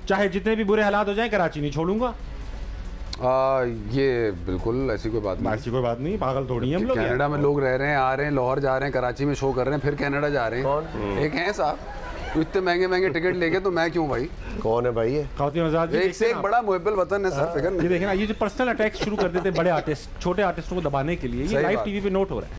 चाहे जितने भी बुरे हालात हो जाए कराची नहीं छोड़ूंगा। ये बिल्कुल ऐसी कोई बात नहीं। ऐसी कोई बात नहीं, पागल थोड़ी हैं हम लोग। कनाडा में लोग रह रहे हैं, आ रहे हैं, लाहौर जा रहे हैं, कराची में शो कर रहे हैं, फिर कनाडा जा रहे हैं। एक हैं साहब, तो इतने महंगे महंगे टिकट लेके तो मैं क्यों भाई? कौन है भाई? एक से एक बड़ा मुहब्बल वतन है सर। फिक्र नहीं। ये देखिए ना, ये जो पर्सनल अटैक्स शुरू कर देते हैं बड़े आर्टिस्ट छोटे आर्टिस्टों को दबाने के लिए, ये लाइव टीवी पे नोट हो रहा है।